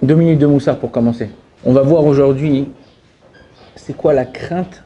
2 minutes de moussard pour commencer. On va voir aujourd'hui, c'est quoi la crainte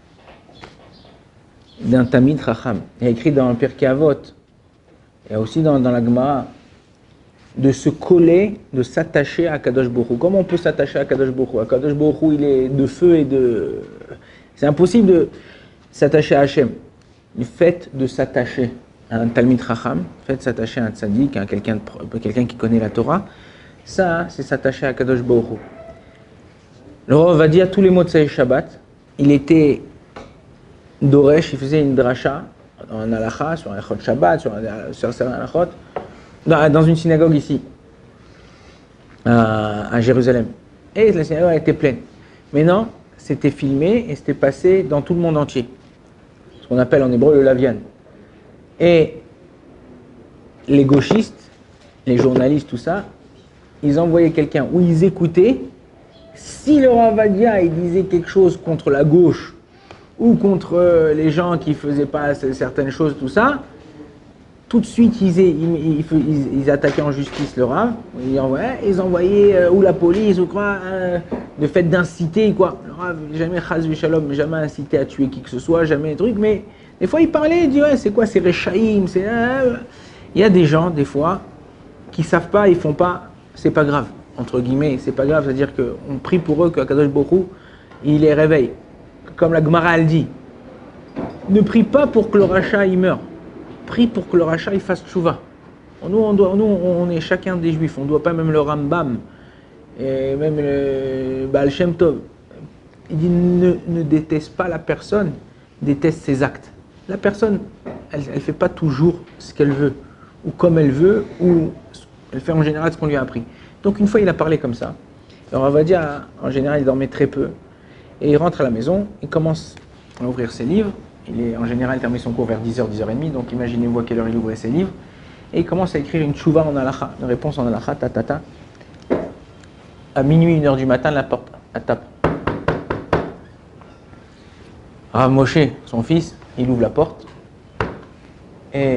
d'un Tamid Chacham. Il y a écrit dans le Pirkei Avot, et aussi dans la Gemara, de se coller, de s'attacher à Kadosh Baruch Hu. Comment on peut s'attacher à Kadosh Baruch Hu? Kadosh Baruch Hu, il est de feu et de... C'est impossible de s'attacher à Hachem. Le fait de s'attacher à un Talmid Chacham, le fait de s'attacher à un tzaddik, à quelqu'un qui connaît la Torah, ça, c'est s'attacher à Kadosh Baruch Hu. Le Rav va dire tous les mots de Motzei Shabbat. Il était Doresh, il faisait une dracha dans un halacha, sur un Echot Shabbat, sur certains halachot, dans une synagogue ici, à Jérusalem. Et la synagogue était pleine. Mais non, c'était filmé et c'était passé dans tout le monde entier. Ce qu'on appelle en hébreu le lavian. Et les gauchistes, les journalistes, tout ça, ils envoyaient quelqu'un où ils écoutaient. Si le Rav Ovadia il disait quelque chose contre la gauche ou contre les gens qui ne faisaient pas certaines choses, tout ça, tout de suite ils attaquaient en justice le Rav. Ils envoyaient ou la police ou quoi, le fait d'inciter quoi. Le Rav jamais chas v'shalom, jamais incité à tuer qui que ce soit, jamais un truc. Mais des fois il parlait, il dit ouais c'est quoi, c'est Rechaïm, c'est. Il y a des gens des fois qui savent pas, ils font pas, c'est pas grave. Entre guillemets, c'est pas grave, c'est-à-dire qu'on prie pour eux que Kadosh Baruch Hu, il les réveille. Comme la Gemara elle dit, ne prie pas pour que le rachat il meure, prie pour que le rachat il fasse tchouva. Nous, on est chacun des juifs, on ne doit pas même le Rambam, et même le Baal Shem Tov. Il dit ne déteste pas la personne, déteste ses actes. La personne, elle ne fait pas toujours ce qu'elle veut, ou comme elle veut, ou elle fait en général ce qu'on lui a appris. Donc une fois il a parlé comme ça, alors on va dire en général il dormait très peu, et il rentre à la maison, il commence à ouvrir ses livres, en général il termine son cours vers 10h, 10h30, donc imaginez-vous à quelle heure il ouvrait ses livres, et il commence à écrire une tchouva en halakha, une réponse en halakha, ta. À minuit, 1h du matin, la porte, elle tape. Rav Moshe, son fils, il ouvre la porte, et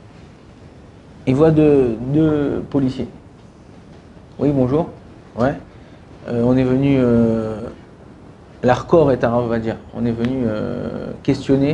il voit deux policiers. Oui, bonjour. Ouais. On est venu. L'Arcor est un Rav Ovadia. On est venu questionner,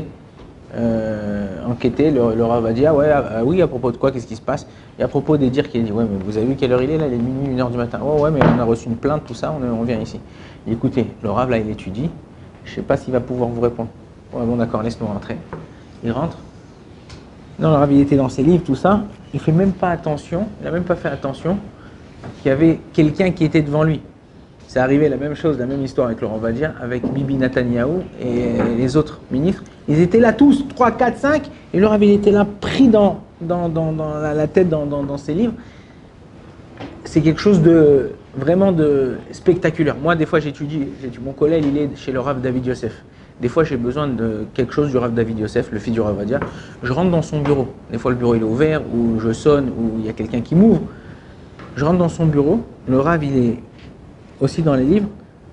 enquêter. Le Rav Ovadia, ouais, oui, à propos de quoi, qu'est-ce qui se passe? Et à propos des dires qu'il a dit, ouais, mais vous avez vu quelle heure il est là? Il est minuit, 1h du matin. Oh, ouais, mais on a reçu une plainte, tout ça, on vient ici. Et écoutez, le Rav, là, il étudie. Je ne sais pas s'il va pouvoir vous répondre. Ouais, bon, d'accord, laisse-nous rentrer. Il rentre. Non, le Rav, il était dans ses livres, tout ça. Il ne fait même pas attention. Il n'a même pas fait attention qu'il y avait quelqu'un qui était devant lui. C'est arrivé la même chose, la même histoire avec Laurent Vadia, avec Bibi Netanyahou et les autres ministres. Ils étaient là tous, 3, 4, 5, et leur avait été là pris dans la tête dans ses livres. C'est quelque chose de vraiment de spectaculaire. Moi, des fois, j'étudie mon collègue, il est chez le Rav David Yosef. Des fois, j'ai besoin de quelque chose du Rav David Yosef, le fils du Rav Vadia. Je rentre dans son bureau. Des fois, le bureau il est ouvert, ou je sonne, ou il y a quelqu'un qui m'ouvre. Je rentre dans son bureau, le Rav il est aussi dans les livres,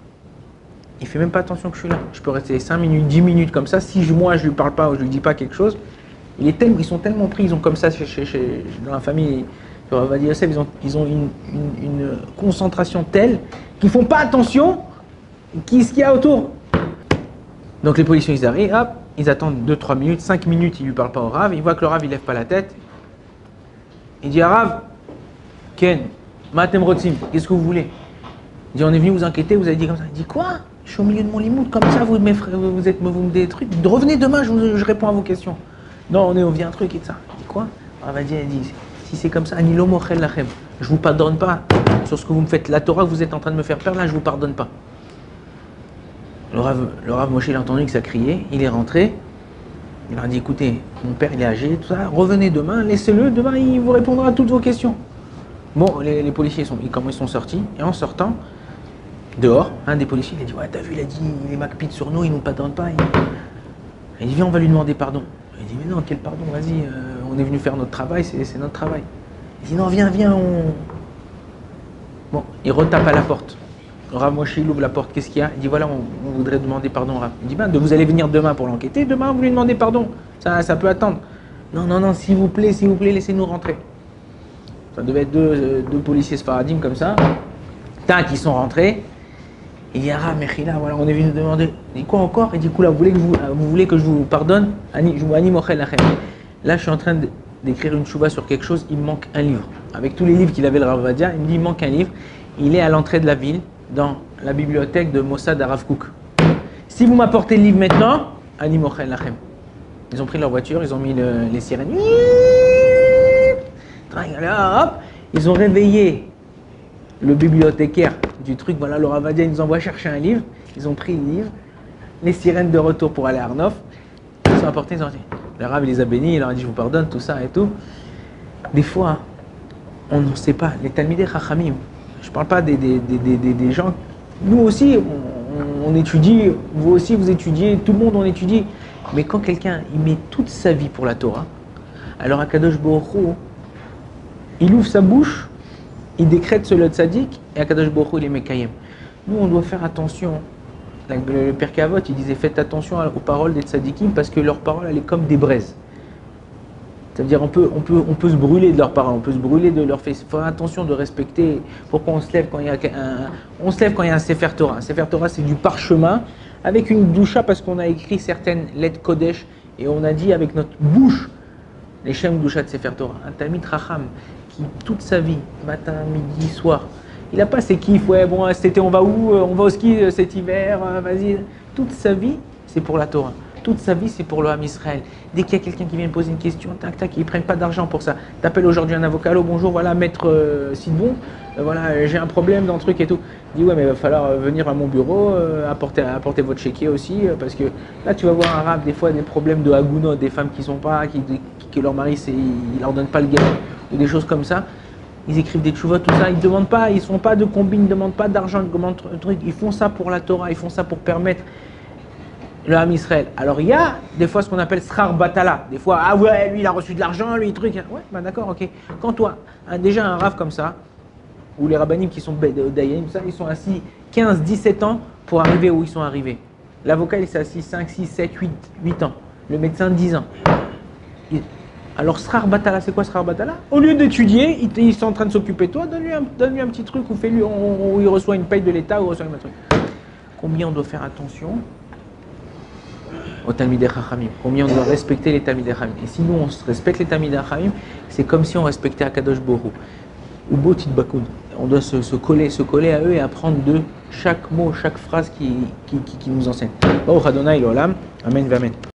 il fait même pas attention que je suis là. Je peux rester 5 minutes, 10 minutes comme ça, si moi je lui parle pas ou je lui dis pas quelque chose, ils sont tellement pris, ils ont comme ça dans la famille, le Rav David Yosef, ils ont une concentration telle qu'ils font pas attention ce qu'il y a autour. Donc les policiers ils arrivent, hop, ils attendent 2-3 minutes, 5 minutes, ils lui parlent pas au Rav, ils voient que le Rav il lève pas la tête, il dit à Rav, Ken, Matem Rotzim, qu'est-ce que vous voulez? Il dit on est venu vous enquêter, vous avez dit comme ça. Il dit quoi? Je suis au milieu de mon limoud, comme ça vous me des trucs. Revenez demain, je réponds à vos questions. Non, on vient un truc et ça. Il dit quoi? Il dit si c'est comme ça, Anilo Mochel Lachem, je vous pardonne pas sur ce que vous me faites. La Torah que vous êtes en train de me faire perdre là, je vous pardonne pas. Le Rav Moshe il a entendu que ça criait, il est rentré. Il leur a dit écoutez, mon père il est âgé, tout ça, revenez demain, laissez-le, demain il vous répondra à toutes vos questions. Bon, les policiers, comment ils sont sortis, et en sortant, dehors, un des policiers, il a dit, ouais, t'as vu, il a dit, il est macpite sur nous, il nous pardonne pas. Il dit, viens, on va lui demander pardon. Il dit, mais non, quel pardon, vas-y, on est venu faire notre travail, c'est notre travail. Il dit, non, viens, Bon, il retape à la porte. Rav Moshe, il ouvre la porte, qu'est-ce qu'il y a? Il dit, voilà, on voudrait demander pardon, Rav. Il dit, ben, vous allez venir demain pour l'enquêter, demain, vous lui demandez pardon. Ça peut attendre. Non, s'il vous plaît, laissez-nous rentrer. Ça devait être deux policiers sfaradim comme ça. Tac, ils sont rentrés. Il dit, ah, Mechila, voilà, on est venu nous demander. Il dit, quoi encore? Il dit, là, vous voulez que je vous pardonne? Là, je suis en train d'écrire une chouva sur quelque chose, il me manque un livre. Avec tous les livres qu'il avait, le Rav Ovadia, il me dit, il manque un livre. Il est à l'entrée de la ville, dans la bibliothèque de Mossad Arav Kook. Si vous m'apportez le livre maintenant, Ani Mochel Lachem. Ils ont pris leur voiture, ils ont mis les sirènes. Hop, ils ont réveillé le bibliothécaire du truc. Voilà, le Rav Ovadia, il nous envoie chercher un livre. Ils ont pris le livre, les sirènes de retour pour aller à Arnof. Ils sont apportés, ils ont dit. Le Rav les a bénis, il leur a dit, je vous pardonne, tout ça et tout. Des fois, on ne sait pas. Les Talmidei Chachamim, je ne parle pas des gens. Nous aussi, on étudie, vous aussi, vous étudiez, tout le monde, on étudie. Mais quand quelqu'un, il met toute sa vie pour la Torah, alors Akadosh Baruch Hu, il ouvre sa bouche, il décrète sur le tzaddik, et Akadosh Baruch Hu, il est mekayem. Nous, on doit faire attention. Le Père Kavot, il disait, faites attention aux paroles des tzaddikim, parce que leurs paroles, elles sont comme des braises. C'est-à-dire on peut se brûler de leurs paroles, on peut se brûler de leurs faits. Il faut faire attention de respecter. Pourquoi on se lève quand il y a un Sefer Torah? Un Sefer Torah, c'est du parchemin avec une doucha parce qu'on a écrit certaines lettres Kodesh et on a dit avec notre bouche les Shem doucha de Sefer Torah. Un Talmid Chacham qui toute sa vie, matin, midi, soir, il n'a pas ses kiffs. Ouais, bon, cet été on va où? On va au ski cet hiver, vas-y. Toute sa vie, c'est pour la Torah. Toute sa vie, c'est pour le Ham Israël. Dès qu'il y a quelqu'un qui vient me poser une question, tac, tac, ils ne prennent pas d'argent pour ça. T'appelles aujourd'hui un avocat, allô, bonjour, voilà, maître Sidbon, voilà, j'ai un problème dans le truc et tout. Il dit, ouais, mais il va falloir venir à mon bureau, apporter votre chéquier aussi, parce que là, tu vas voir un rab, des fois, des problèmes de hagounot, des femmes qui sont pas, que leur mari, il leur donne pas le gain, ou des choses comme ça. Ils écrivent des tchouvot, tout ça, ils ne demandent pas, ils ne font pas de combine, ils ne demandent pas d'argent, ils font ça pour la Torah, ils font ça pour permettre le Ham Israël. Alors il y a des fois ce qu'on appelle Srar Batala. Des fois, ah ouais, lui il a reçu de l'argent, lui truc. Ouais, bah d'accord, ok. Quand toi, déjà un rave comme ça, ou les rabbinim qui sont dayanim, ça, ils sont assis 15, 17 ans pour arriver où ils sont arrivés. L'avocat il s'est assis 5, 6, 7, 8 ans. Le médecin 10 ans. Alors Srar Batala, c'est quoi Srar Batala? Au lieu d'étudier, ils sont en train de s'occuper de toi, donne-lui un petit truc ou fais-lui, où il reçoit une paye de l'État ou reçoit un truc. Combien on doit faire attention aux Talmidei Chachamim, combien on doit respecter les Talmidei Chachamim. Et si nous on respecte les Talmidei Chachamim, c'est comme si on respectait Akadosh Baruch Hu. Ou Botit Bakoun. On doit se coller à eux et apprendre de chaque mot, chaque phrase qui nous enseigne. Baruch Adonai l'Olam. Amen, amen.